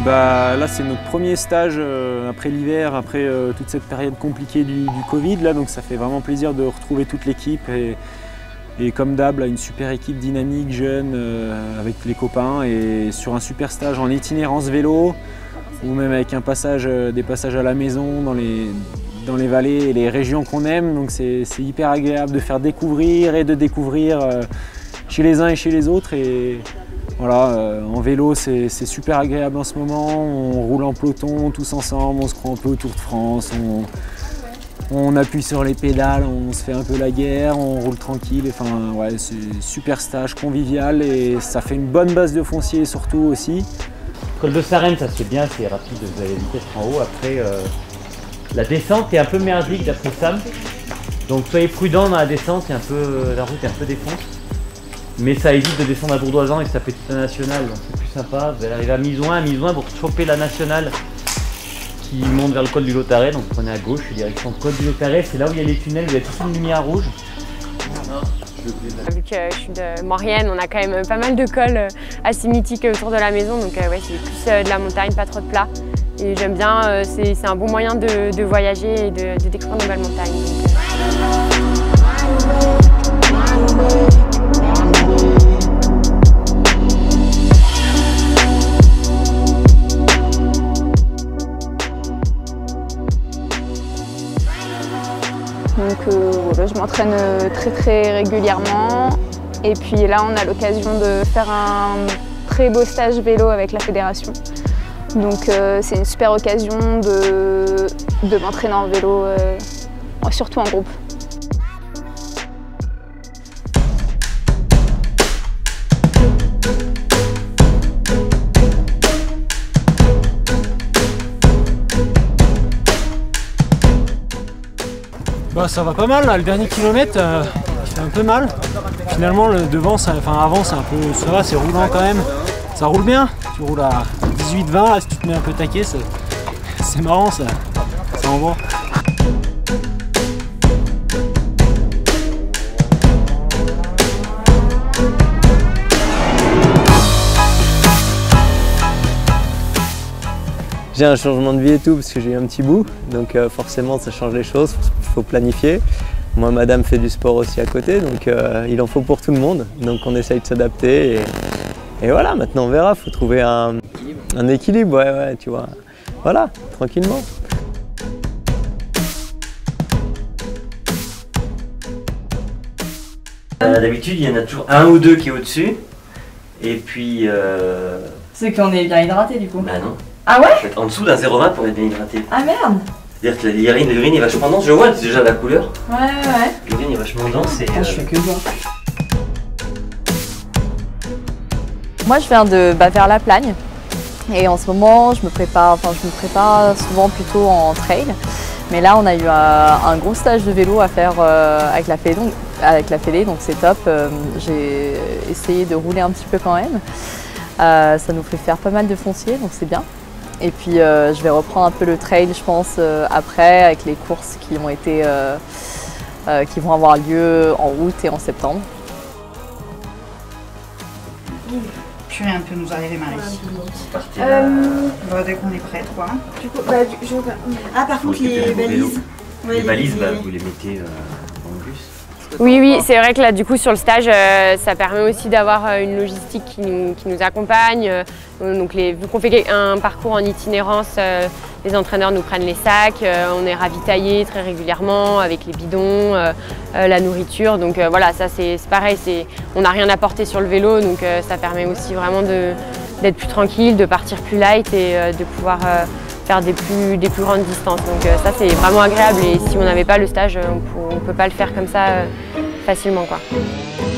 Là c'est notre premier stage après l'hiver, après toute cette période compliquée du Covid, là, donc ça fait vraiment plaisir de retrouver toute l'équipe et comme d'hab, une super équipe dynamique, jeune, avec les copains et sur un super stage en itinérance vélo ou même avec des passages à la maison dans les vallées et les régions qu'on aime, donc c'est hyper agréable de faire découvrir et de découvrir chez les uns et chez les autres. Et voilà, en vélo c'est super agréable en ce moment, on roule en peloton tous ensemble, on se croit un peu au Tour de France, on appuie sur les pédales, on se fait un peu la guerre, on roule tranquille, enfin ouais, c'est super stage convivial et ça fait une bonne base de foncier surtout aussi. Col de Sarenne, ça se fait bien, c'est rapide, vous avez la vitesse en haut. Après, la descente est un peu merdique d'après Sam, donc soyez prudents dans la descente, la route est un peu défonce. Mais ça évite de descendre à Bourdoisan et ça fait toute la nationale, donc c'est plus sympa. Vous allez arriver à Misoin pour choper la nationale qui monte vers le col du Lotaret, donc prenez à gauche, direction col du Lotaret, c'est là où il y a les tunnels, vous avez toute une lumière rouge. Vu que je suis de Maurienne, on a quand même pas mal de cols assez mythiques autour de la maison, donc ouais, c'est plus de la montagne, pas trop de plat. Et j'aime bien, c'est un bon moyen de voyager et de découvrir de nouvelles montagnes. Donc voilà, je m'entraîne très régulièrement et puis là on a l'occasion de faire un très beau stage vélo avec la fédération. Donc c'est une super occasion de m'entraîner en vélo, surtout en groupe. Ça va pas mal là, le dernier kilomètre il fait un peu mal. Finalement le devant, avant c'est un peu, ça va, c'est roulant quand même. Ça roule bien, tu roules à 18-20 là, si tu te mets un peu taquet, c'est marrant ça envoie. J'ai un changement de vie et tout parce que j'ai eu un petit bout, donc forcément ça change les choses, il faut planifier. Moi madame fait du sport aussi à côté, donc il en faut pour tout le monde, donc on essaye de s'adapter et voilà, maintenant on verra, il faut trouver un équilibre, ouais, tu vois, voilà, tranquillement. D'habitude il y en a toujours un ou deux qui est au-dessus, et puis... C'est qu'on est bien hydraté du coup. Bah non. Ah ouais? En dessous d'un 0,20 pour être bien hydraté. Ah merde! C'est-à-dire que l'urine est vachement dense, je vois déjà la couleur. Ouais. L'urine est vachement dense et... Je fais que voir. Moi je viens vers la Plagne et en ce moment je me prépare souvent plutôt en trail. Mais là on a eu un gros stage de vélo à faire avec la Fédé, donc c'est top. J'ai essayé de rouler un petit peu quand même. Ça nous fait faire pas mal de foncier, donc c'est bien. Et puis je vais reprendre un peu le trail, je pense, après, avec les courses qui vont avoir lieu en août et en septembre. Purée, un peu nous arriver, Marie. Dès qu'on est prête, quoi. Du coup, ah, par contre, les balises. Les balises, vous les mettez dans le bus. Oui, c'est vrai que là, du coup, sur le stage, ça permet aussi d'avoir une logistique qui nous accompagne. Donc, vu qu'on fait un parcours en itinérance, les entraîneurs nous prennent les sacs, on est ravitaillés très régulièrement avec les bidons, la nourriture. Donc voilà, ça c'est pareil, on n'a rien à porter sur le vélo, donc ça permet aussi vraiment d'être plus tranquille, de partir plus light et de pouvoir faire des plus grandes distances. Donc ça c'est vraiment agréable et si on n'avait pas le stage, on ne peut pas le faire comme ça facilement, quoi.